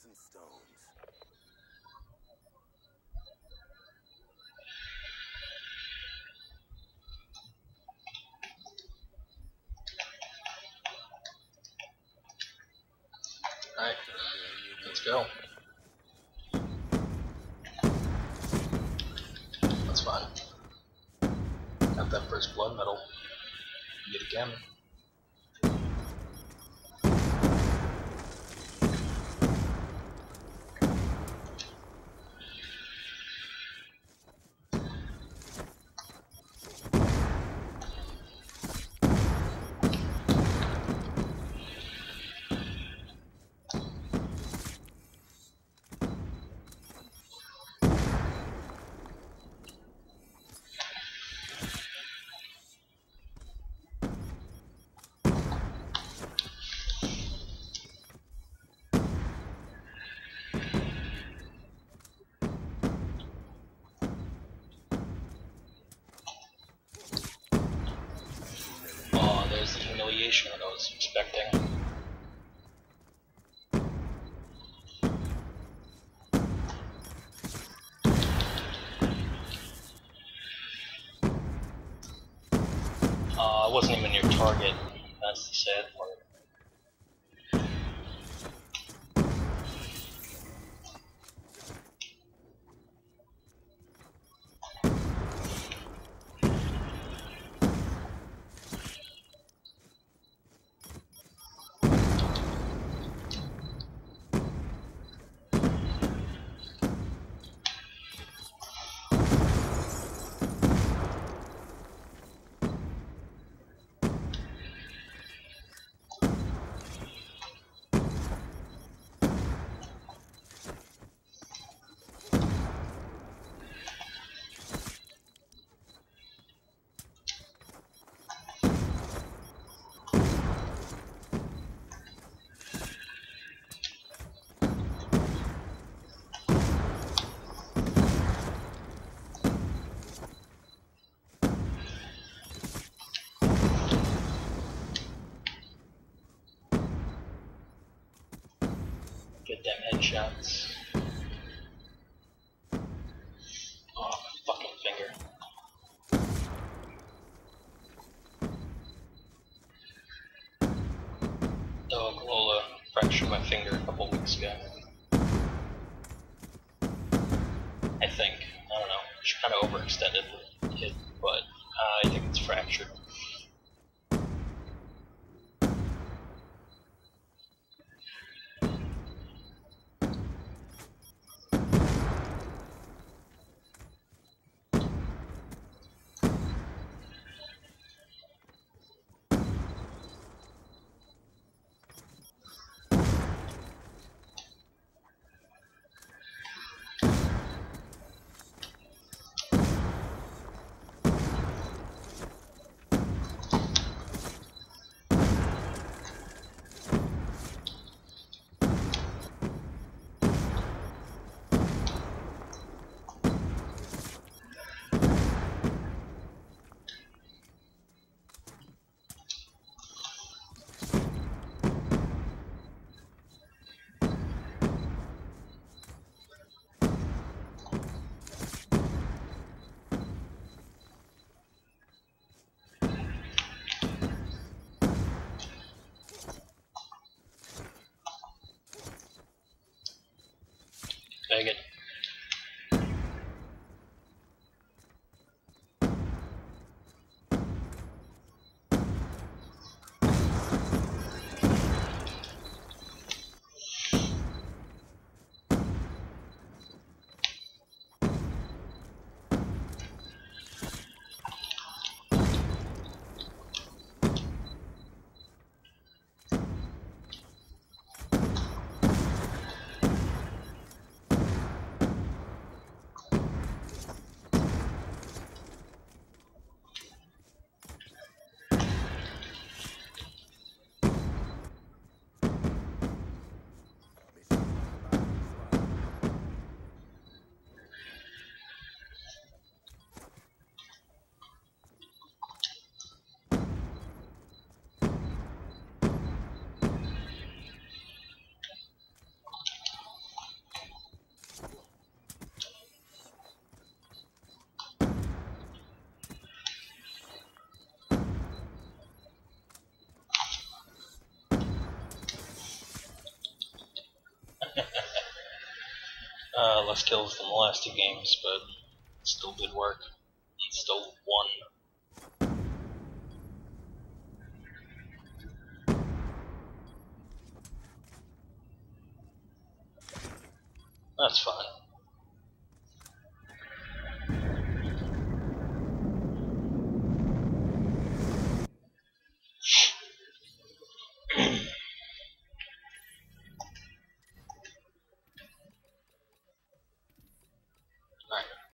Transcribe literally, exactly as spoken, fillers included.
and stones. Alright, let's go. That's fine. Got that first blood medal. Yet again. Oh, there's the humiliation that I was expecting. Uh, I wasn't even your target. That's the sad part. Get them headshots. Oh, my fucking finger. Dog Lola fractured my finger a couple weeks ago. I think. I don't know. She kind of overextended it, but uh, I think it's fractured. Dang it. Uh, less kills than the last two games, but still did work. Still won. That's fine.